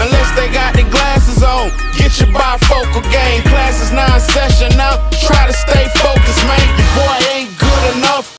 unless they got their glasses on. Get your bifocal game.